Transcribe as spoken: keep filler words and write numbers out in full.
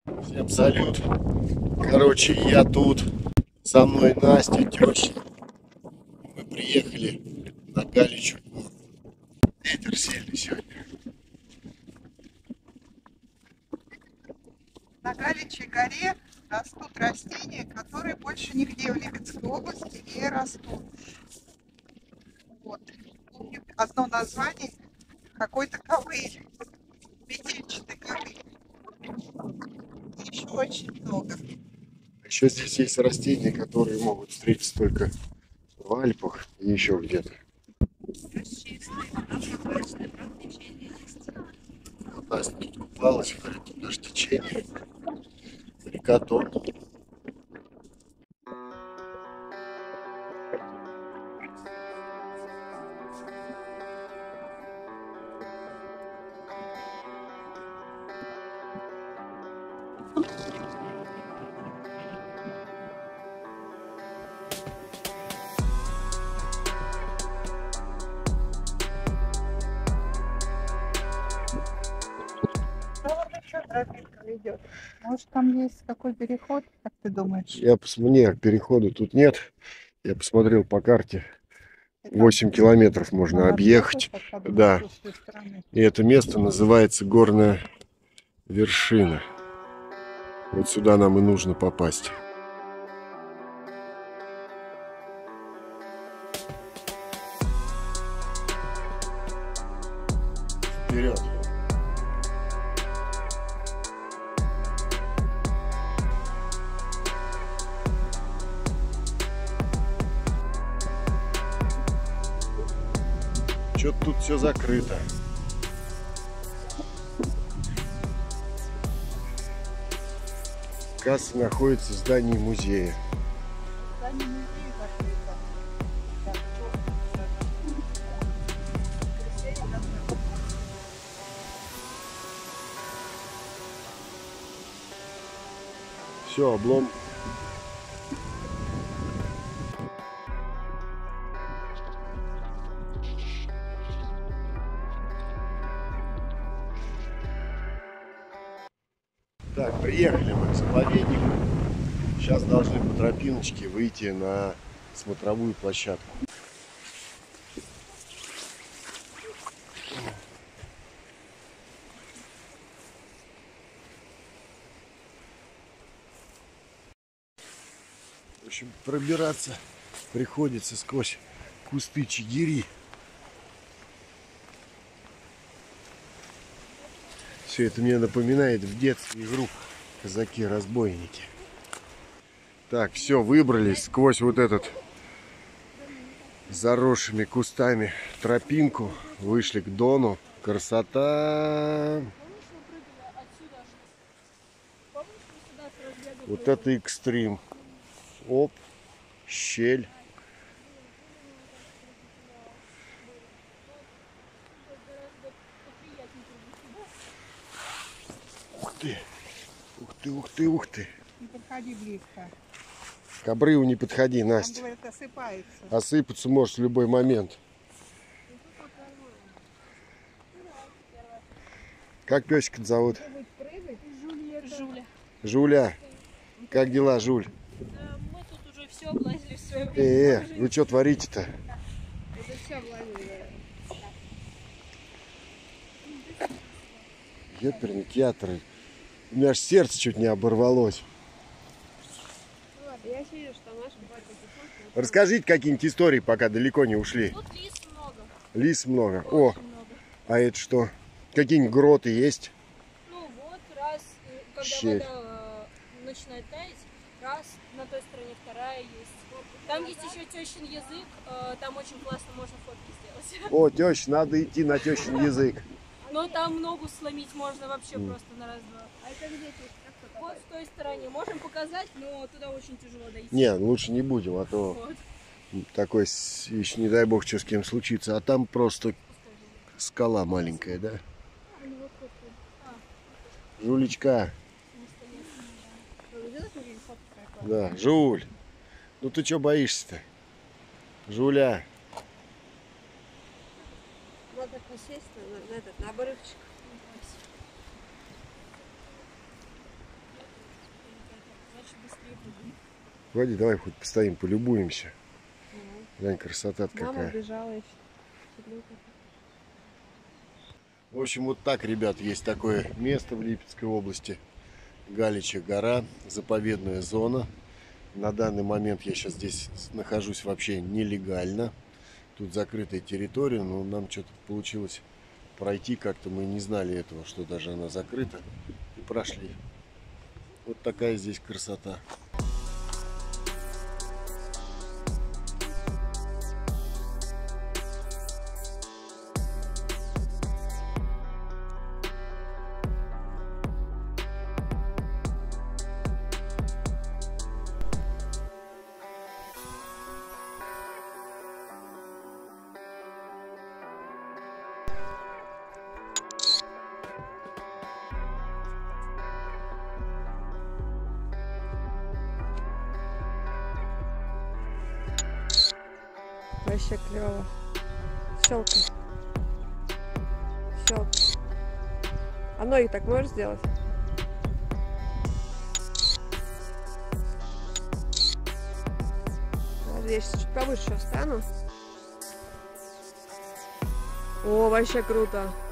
Всем салют. Короче, я тут. Со мной Настя, теща. Мы приехали на Галичью гору. Ветер сильный сегодня. На Галичьей горе растут растения, которые больше нигде в Липецкой области не растут. Вот. Помню одно название какой-то ковыль, метельчатый ковыль. Еще очень много. Еще здесь есть растения, которые могут встретиться только в Альпах и еще где-то. Настя тут купалась, говорит, тут даже течение. Река Дон. Тропинка ведет. Может, там есть какой переход, как ты думаешь? Я посмотрел, перехода тут нет. Я посмотрел по карте. И там восемь километров можно на объехать. маршрутах, одной Да. с той стороны. И это место называется Горная вершина. Вот сюда нам и нужно попасть. Вперед! Что-то тут все закрыто. Касса находится в здании музея. Здание музея закрыто. Так, Все, облом. Так, приехали мы к заповеднику. Сейчас должны по тропиночке выйти на смотровую площадку. В общем, пробираться приходится сквозь кусты чигири. Все это мне напоминает в детстве игру «Казаки-разбойники». Так, все, выбрались сквозь вот этот заросшими кустами тропинку. Вышли к Дону. Красота! Вот это экстрим. Оп, щель. Ух ты, ух ты, ух ты, ух ты. не подходи близко. К обрыву не подходи, Там, Настя. говорят, осыпается. Осыпаться может в любой момент. Как песика зовут? Жуля. Жуля. Как дела, Жуль? Да, мы тут уже все облазили в свое Э, время. э, вы что творите-то? Уже все облазили. Ёперный театр. У меня аж сердце чуть не оборвалось. Ну ладно, я вижу, что наш батя. Расскажите какие-нибудь истории, пока далеко не ушли. Тут лис много. Лис много. О, Очень много. а это что? Какие-нибудь гроты есть? Ну вот, раз, э, когда Щель. вода э, начинает таять, раз, на той стороне вторая есть. Там есть еще тещин язык, э, там очень классно можно фотки сделать. О, теща, надо идти на тещин язык. Но там ногу сломить можно вообще mm. просто на раз-два. А это где тут? Вот с той стороне. Можем показать, но туда очень тяжело дойти. Не, лучше не будем, а то вот. Такой, еще не дай бог, что с кем случится. А там просто скала маленькая, да? Жулечка. Да, Жуль. Ну ты что боишься-то? Жуля. Надо посесть на, на этот, на обрывчик. еще быстрее будет. Погоди, давай хоть постоим, полюбуемся. Угу. Глянь, красота Мама какая. убежала еще. В общем, вот так, ребят, есть такое место в Липецкой области. Галичья гора, заповедная зона. На данный момент я сейчас здесь нахожусь вообще нелегально. Тут закрытая территория, но нам что-то получилось пройти как-то. Мы не знали этого, что даже она закрыта. И прошли. Вот такая здесь красота. Вообще клево. Щелкай. Щелкай. А ноги так можешь сделать? Подожди, я сейчас чуть повыше встану. О, вообще круто.